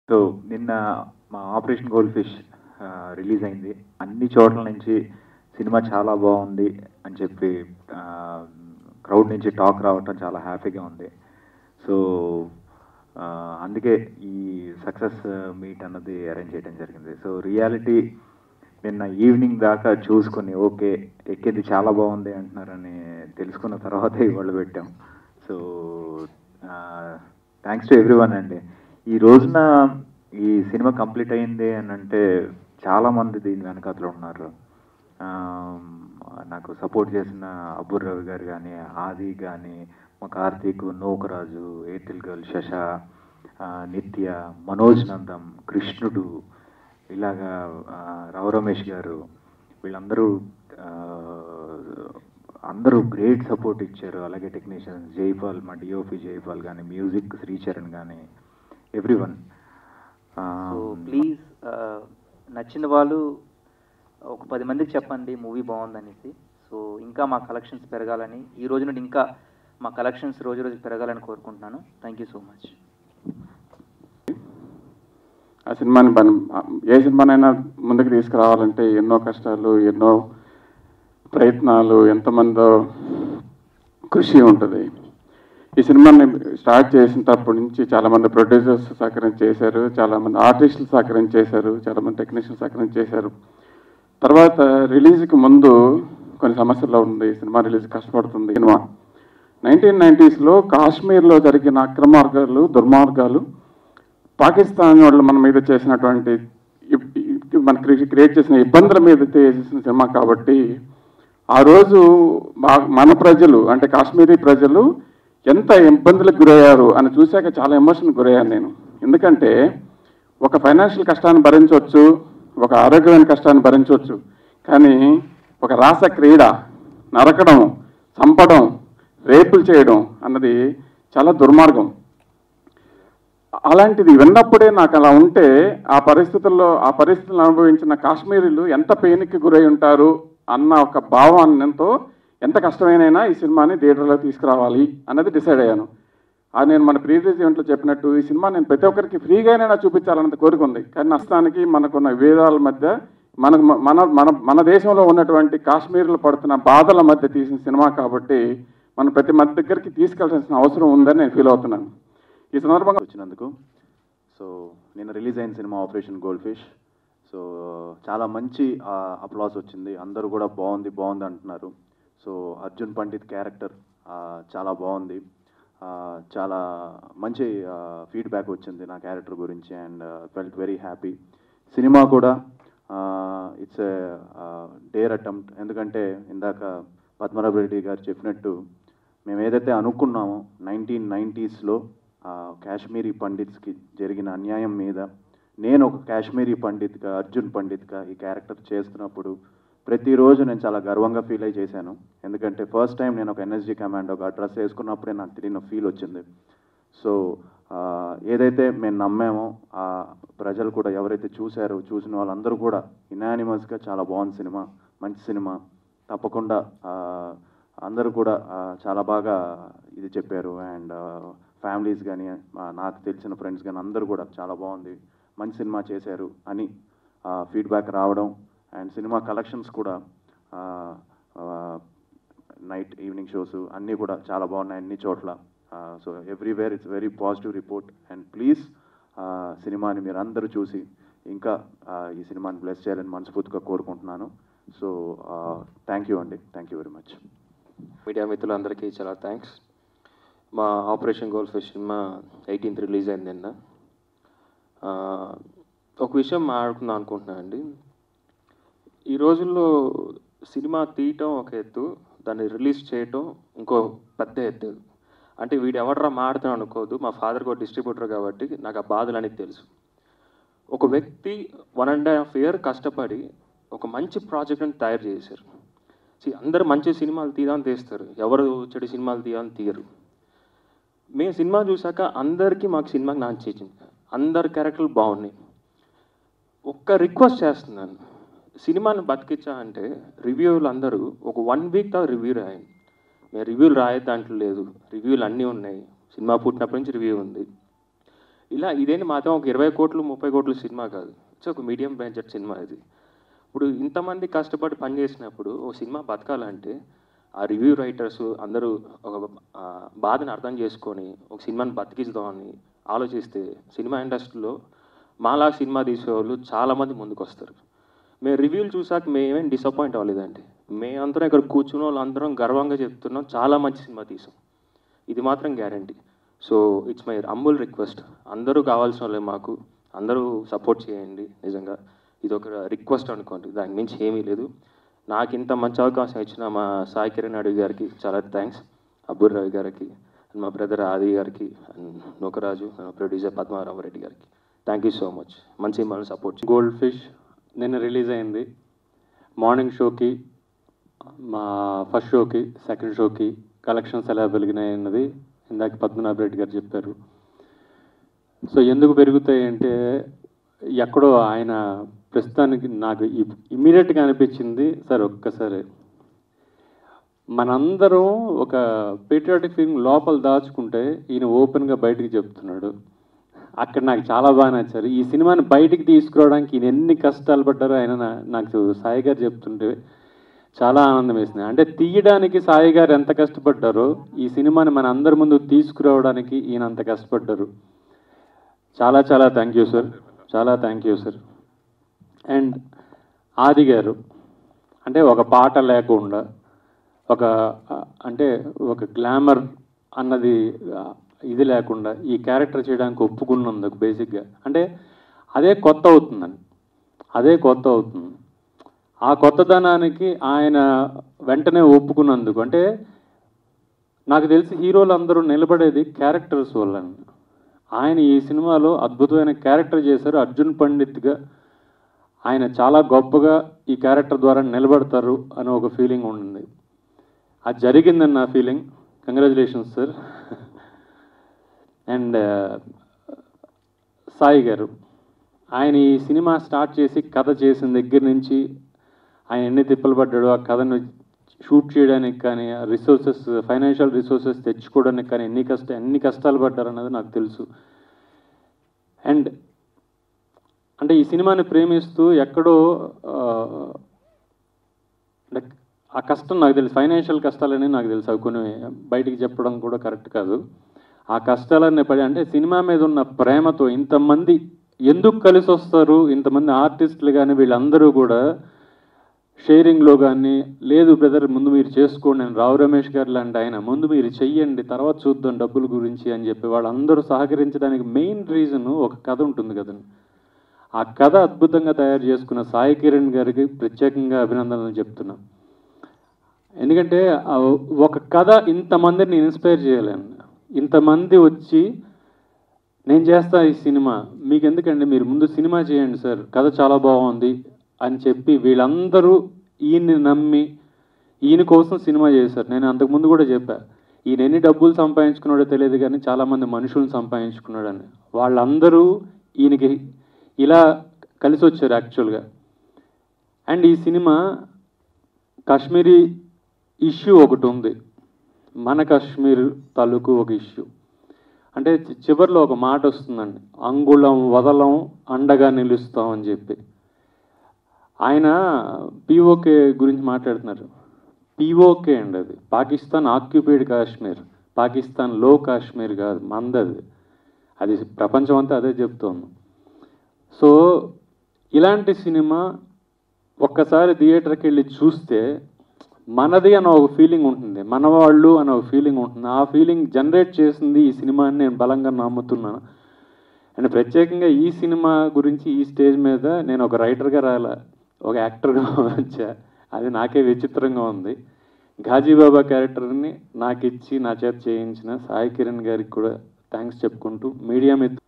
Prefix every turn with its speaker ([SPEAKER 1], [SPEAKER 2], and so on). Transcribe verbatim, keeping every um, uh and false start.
[SPEAKER 1] So నిన్న మా operation goldfish release అయింది. అన్ని చోట్ల నుంచి సినిమా చాలా బాగుంది అని చెప్పి క్రౌడ్ నుంచి టాక్ రావటం చాలా హ్యాపీగా ఉంది. సో అందుకే ఈ సక్సెస్ మీట్ అన్నది అరేంజ్ చేయడం జరిగింది. సో రియాలిటీ నిన్న ఈవినింగ్ దాకా చూసుకొని ఓకే ఎక్కేది చాలా బాగుంది అంటున్నారని తెలుసుకున్న తర్వాత ఇవాళ పెట్టాం. సో థ్యాంక్స్ టు ఎవ్రీవన్ అండి. ఈ రోజున ఈ సినిమా కంప్లీట్ అయింది అని అంటే చాలామంది దీని వెనకాతలో ఉన్నారు. నాకు సపోర్ట్ చేసిన అబ్బుర్ రవి గారు కానీ, ఆది కానీ, మా కార్తీక్, నోకరాజు, ఎయిర్టెల్ గర్ల్, శశ, నిత్య, మనోజ్ నందం, కృష్ణుడు, ఇలాగా రావు రమేష్ గారు, వీళ్ళందరూ అందరూ గ్రేట్ సపోర్ట్ ఇచ్చారు. అలాగే టెక్నీషియన్స్ జైపాల్, మా డిఓపి జైపాల్ కానీ, మ్యూజిక్ శ్రీచరణ్ కానీ, ఎవ్రీవన్.
[SPEAKER 2] సో ప్లీజ్ నచ్చిన వాళ్ళు ఒక పది మందికి చెప్పండి మూవీ బాగుందనేసి. సో ఇంకా మా కలెక్షన్స్ పెరగాలని, ఈ రోజు నుండి ఇంకా మా కలెక్షన్స్ రోజు రోజు పెరగాలని కోరుకుంటున్నాను. Thank you so much.
[SPEAKER 3] ఆ సినిమాని మనం ఏ సినిమానైనా ముందుకు తీసుకురావాలంటే ఎన్నో కష్టాలు, ఎన్నో ప్రయత్నాలు, ఎంతమందో కృషి ఉంటుంది. ఈ సినిమాని స్టార్ట్ చేసినప్పటి నుంచి చాలామంది ప్రొడ్యూసర్స్ సహకరించి చేశారు, చాలామంది ఆర్టిస్టులు సహకరించి చేశారు, చాలామంది టెక్నీషియన్స్ సహకరించి చేశారు. తర్వాత రిలీజ్కి ముందు కొన్ని సమస్యల్లో ఉంది. సినిమా రిలీజ్ కష్టపడుతుంది. సినిమా నైన్టీన్ నైంటీస్లో కాశ్మీర్లో జరిగిన అక్రమార్గాలు, దుర్మార్గాలు, పాకిస్తాన్ వాళ్ళు మన మీద చేసినటువంటి మనకి క్రియేట్ చేసిన ఇబ్బందుల మీద చేసిన సినిమా కాబట్టి ఆ రోజు మన ప్రజలు అంటే కాశ్మీరీ ప్రజలు ఎంత ఇబ్బందులకు గురయ్యారు అని చూశాక చాలా ఎమోషన్కి గురయ్యాను నేను. ఎందుకంటే ఒక ఫైనాన్షియల్ కష్టాన్ని భరించవచ్చు, ఒక ఆరోగ్యమైన కష్టాన్ని భరించవచ్చు, కానీ ఒక రాస క్రీడ, నరకడం, చంపడం, రేపులు చేయడం అన్నది చాలా దుర్మార్గం. అలాంటిది విన్నప్పుడే నాకు అలా ఉంటే ఆ పరిస్థితుల్లో ఆ పరిస్థితులను అనుభవించిన కాశ్మీరీలు ఎంత పెయిన్కి గురై ఉంటారు అన్న ఒక భావాన్నంతో ఎంత కష్టమైనైనా ఈ సినిమాని థియేటర్లో తీసుకురావాలి అన్నది డిసైడ్ అయ్యాను. అది నేను మన ప్రీ రిలీజ్ ఈవెంట్లో చెప్పినట్టు ఈ సినిమా నేను ప్రతి ఒక్కరికి ఫ్రీగానైనా చూపించాలన్నది కోరిక ఉంది. కానీ నష్టానికి మనకున్న విభేదాల మధ్య మనకు మన మన మన దేశంలో ఉన్నటువంటి కాశ్మీర్లో పడుతున్న బాధల మధ్య తీసిన సినిమా కాబట్టి మనం ప్రతి మధ్య దగ్గరికి తీసుకెళ్లాల్సిన అవసరం ఉందని నేను ఫీల్ అవుతున్నాను. ఈ సందర్భంగా
[SPEAKER 1] వచ్చినందుకు. సో నిన్న రిలీజ్ అయిన సినిమా ఆపరేషన్ గోల్డ్ఫిష్. సో చాలా మంచి అప్లాస్ వచ్చింది. అందరూ కూడా బాగుంది బాగుంది అంటున్నారు. సో అర్జున్ పండిత్ క్యారెక్టర్ చాలా బాగుంది. చాలా మంచి ఫీడ్బ్యాక్ వచ్చింది నా క్యారెక్టర్ గురించి అండ్ ఫెల్ట్ వెరీ హ్యాపీ. సినిమా కూడా ఇట్స్ ఏ డేర్ అటెంప్ట్. ఎందుకంటే ఇందాక పద్మనాభ రెడ్డి గారు చెప్పినట్టు మేము ఏదైతే అనుకున్నామో నైన్టీన్ నైంటీస్లో కాశ్మీరీ పండిట్స్కి జరిగిన అన్యాయం మీద నేను ఒక కాశ్మీరీ పండిత్గా, అర్జున్ పండిత్గా ఈ క్యారెక్టర్ చేస్తున్నప్పుడు ప్రతిరోజు నేను చాలా గర్వంగా ఫీల్ అయి చేశాను. ఎందుకంటే ఫస్ట్ టైం నేను ఒక ఎన్ఎస్జీ కమాండో ఒక డ్రెస్ వేసుకున్నప్పుడే నాకు తెలియని ఫీల్ వచ్చింది. సో ఏదైతే మేము నమ్మామో ఆ ప్రజలు కూడా ఎవరైతే చూశారో చూసిన వాళ్ళందరూ కూడా ఇనానిమస్గా చాలా బాగుంది సినిమా, మంచి సినిమా, తప్పకుండా అందరూ కూడా చాలా బాగా ఇది చెప్పారు. అండ్ ఫ్యామిలీస్ కానీ నాకు తెలిసిన ఫ్రెండ్స్ కానీ అందరూ కూడా చాలా బాగుంది, మంచి సినిమా చేశారు అని ఫీడ్బ్యాక్ రావడం. అండ్ సినిమా కలెక్షన్స్ కూడా నైట్ ఈవినింగ్ షోస్ అన్నీ కూడా చాలా బాగున్నాయి అన్ని చోట్ల. So everywhere it's very positive report. And please సినిమాని మీరు అందరూ చూసి ఇంకా ఈ సినిమాని బ్లెస్ చేయాలని మనస్ఫూర్తిగా కోరుకుంటున్నాను. సో థ్యాంక్ యూ అండి, thank you very much.
[SPEAKER 4] Media మిత్రులందరికీ చాలా థ్యాంక్స్. మా ఆపరేషన్ గోల్డ్ఫిష్ సినిమా ఎయిటీన్త్ రిలీజ్ అయింది నిన్న. ఒక విషయం మాట్లాడుకుందాం అనుకుంటున్నాను అండి. ఈ రోజుల్లో సినిమా తీయటం ఒక ఎత్తు, దాన్ని రిలీజ్ చేయటం ఇంకో పెద్ద ఎత్తు. అంటే వీడు ఎవడరా మాడుతాను అనుకోదు, మా ఫాదర్ కూడా డిస్ట్రిబ్యూటర్ కాబట్టి నాకు ఆ బాధలు అనేది తెలుసు. ఒక వ్యక్తి వన్ అండ్ హాఫ్ ఇయర్ కష్టపడి ఒక మంచి ప్రాజెక్ట్ని తయారు చేశారు. అందరు మంచి సినిమాలు తీయని తీస్తారు, ఎవరు చెడు సినిమాలు తీయని తీయరు. మేము సినిమా చూసాక అందరికీ మాకు సినిమాకి నచ్చేసింది, అందరి క్యారెక్టర్లు బాగున్నాయి. ఒక్క రిక్వెస్ట్ చేస్తున్నాను, సినిమాని బతికించా అంటే రివ్యూలు అందరూ ఒక వన్ వీక్ దా రివ్యూ రాయండి. మేము రివ్యూలు రాయే దాంట్లో లేదు, రివ్యూలు అన్నీ ఉన్నాయి. సినిమా పుట్టినప్పటి నుంచి రివ్యూ ఉంది. ఇలా ఇదేంటి మాత్రం ఒక ఇరవై కోట్లు ముప్పై కోట్ల సినిమా కాదు, ఇట్స్ ఒక మీడియం బడ్జెట్ సినిమా ఇది. ఇప్పుడు ఇంతమంది కష్టపడి పనిచేసినప్పుడు ఒక సినిమా బతకాలంటే ఆ రివ్యూ రైటర్స్ అందరూ ఒక బాధను అర్థం చేసుకొని ఒక సినిమాని బతికిద్దామని ఆలోచిస్తే సినిమా ఇండస్ట్రీలో మాలా సినిమా తీసేవాళ్ళు చాలామంది ముందుకు వస్తారు. మేము రివ్యూలు చూసాక మేమేం డిసప్పాయింట్ అవ్వలేదండి. మేమందరం ఇక్కడ కూర్చున్న వాళ్ళు అందరం గర్వంగా చెప్తున్నాం చాలా మంచి సినిమా తీసాం, ఇది మాత్రం guarantee. So it's my humble request, అందరూ కావాల్సిన వాళ్ళే మాకు, అందరూ సపోర్ట్ చేయండి. నిజంగా ఇది ఒక రిక్వెస్ట్ అనుకోండి, దాని మించి ఏమీ లేదు. నాకు ఇంత మంచి అవకాశం ఇచ్చిన మా సాయి కిరణ్ అడవి గారికి చాలా థ్యాంక్స్, అబ్బుర్ రవి గారికి, అండ్ మా బ్రదర్ ఆది గారికి, అండ్ నూకరాజు ప్రొడ్యూసర్ పద్మారామరెడ్డి గారికి థ్యాంక్ యూ సో మచ్. మంచి మనల్ని సపోర్ట్.
[SPEAKER 5] గోల్డ్ ఫిష్ నిన్న రిలీజ్ అయింది. మార్నింగ్ షోకి, మా ఫస్ట్ షోకి, సెకండ్ షోకి కలెక్షన్స్ ఎలా పెరిగినాయి అన్నది ఇందాక పద్మనాభ రెడ్డి గారు చెప్పారు. సో ఎందుకు పెరుగుతాయి అంటే ఎక్కడో ఆయన ప్రస్తుతానికి నాకు ఇమ్మీడియట్గా అనిపించింది, సార్ ఒక్కసారి మనందరం ఒక పేట్రియాటిక్ ఫిల్మ్ లోపల దాచుకుంటే ఈయన ఓపెన్గా బయటికి చెప్తున్నాడు. అక్కడ నాకు చాలా బాగా నచ్చారు. ఈ సినిమాని బయటికి తీసుకురావడానికి ఈయన ఎన్ని కష్టాలు పడ్డారో ఆయన నాకు సాయి గారు చెప్తుంటే చాలా ఆనందం వేసింది. అంటే తీయడానికి సాయి గారు ఎంత కష్టపడ్డారో ఈ సినిమాని మన అందరి ముందు తీసుకురావడానికి ఈయన అంత కష్టపడ్డారు. చాలా చాలా థ్యాంక్ యూ సార్, చాలా thank you sir. And Aadi garu అంటే ఒక పాట లేకుండా, ఒక అంటే ఒక గ్లామర్ అన్నది ఇది లేకుండా ఈ క్యారెక్టర్ చేయడానికి ఒప్పుకున్నందుకు బేసిక్గా అంటే అదే కొత్త అవుతుందండి, అదే కొత్త అవుతుంది. ఆ కొత్తదనానికి ఆయన వెంటనే ఒప్పుకున్నందుకు అంటే నాకు తెలిసి హీరోలు అందరూ నిలబడేది క్యారెక్టర్స్ వల్ల. ఆయన ఈ సినిమాలో అద్భుతమైన క్యారెక్టర్ చేశారు. అర్జున్ పండిత్గా ఆయన చాలా గొప్పగా ఈ క్యారెక్టర్ ద్వారా నిలబడతారు అని ఒక ఫీలింగ్ ఉంది. అది జరిగిందని నా feeling. Congratulations sir. And Sai garu ఆయన ఈ సినిమా స్టార్ట్ చేసి కథ చేసిన దగ్గర నుంచి ఆయన ఎన్ని తిప్పలు పడ్డాడో, ఆ కథను షూట్ చేయడానికి కానీ, రిసోర్సెస్ ఫైనాన్షియల్ రిసోర్సెస్ తెచ్చుకోవడానికి కానీ ఎన్ని కష్ట ఎన్ని కష్టాలు పడ్డారు అన్నది నాకు తెలుసు. అండ్ అంటే ఈ సినిమాని ప్రేమిస్తూ ఎక్కడో అంటే ఆ కష్టం నాకు తెలుసు, ఫైనాన్షియల్ కష్టాలని నాకు తెలుసు. అవి కొన్ని బయటికి చెప్పడం కూడా కరెక్ట్ కాదు. ఆ కష్టాలన్నీ పడి అంటే సినిమా మీద ఉన్న ప్రేమతో ఇంతమంది ఎందుకు కలిసి వస్తారు, ఇంతమంది ఆర్టిస్టులు కానీ వీళ్ళందరూ కూడా షేరింగ్లో కానీ, లేదు బ్రదర్ ముందు మీరు చేసుకోండి, నేను రావు రమేష్ గారు లాంటి ఆయన ముందు మీరు చెయ్యండి తర్వాత చూద్దాం డబ్బుల గురించి అని చెప్పి వాళ్ళందరూ సహకరించడానికి మెయిన్ రీజన్ ఒక కథ ఉంటుంది కదండి. ఆ కథ అద్భుతంగా తయారు చేసుకున్న సాయి కిరణ్ గారికి ప్రత్యేకంగా అభినందనలు చెప్తున్నా. ఎందుకంటే ఒక కథ ఇంతమందిని ఇన్స్పైర్ చేయాలండి. ఇంతమంది వచ్చి నేను చేస్తా ఈ సినిమా మీకు ఎందుకండి, మీరు ముందు సినిమా చేయండి సార్, కథ చాలా బాగుంది అని చెప్పి వీళ్ళందరూ ఈయన్ని నమ్మి ఈయన కోసం సినిమా చేశారు. నేను అంతకుముందు కూడా చెప్పా, ఈయన ఎన్ని డబ్బులు సంపాదించుకున్నాడో తెలియదు కానీ చాలామంది మనుషులను సంపాదించుకున్నాడని. వాళ్ళందరూ ఈయనకి ఇలా కలిసి వచ్చారు యాక్చువల్గా. అండ్ ఈ సినిమా కాశ్మీరీ ఇష్యూ ఒకటి ఉంది, మన కాశ్మీర్ తాలూకు ఒక ఇష్యూ. అంటే చివరిలో ఒక మాట వస్తుందండి, అంగుళం వదలం అండగా నిలుస్తాం అని చెప్పి. ఆయన పీఓకే గురించి మాట్లాడుతున్నారు. పీఓకే అండి, అది పాకిస్తాన్ ఆక్యుపైడ్ కాశ్మీర్, పాకిస్తాన్ లో కాశ్మీర్ కాదు, మందది. అది ప్రపంచం అంతా అదే చెప్తోంది. సో ఇలాంటి సినిమా ఒక్కసారి థియేటర్కి వెళ్ళి చూస్తే మనది అన్న ఒక ఫీలింగ్ ఉంటుంది, మనవాళ్ళు అన్న ఒక ఫీలింగ్ ఉంటుంది. ఆ ఫీలింగ్ జనరేట్ చేసింది ఈ సినిమా అని నేను బలంగా నమ్ముతున్నాను. అండ్ ప్రత్యేకంగా ఈ సినిమా గురించి ఈ స్టేజ్ మీద నేను ఒక రైటర్గా రాలా, ఒక యాక్టర్గా వచ్చా. అది నాకే విచిత్రంగా ఉంది. ఘాజీబాబా క్యారెక్టర్ని నాకు ఇచ్చి నా చేత చేయించిన సాయి కిరణ్ గారికి కూడా థ్యాంక్స్ చెప్పుకుంటూ, మీడియా మిత్రులు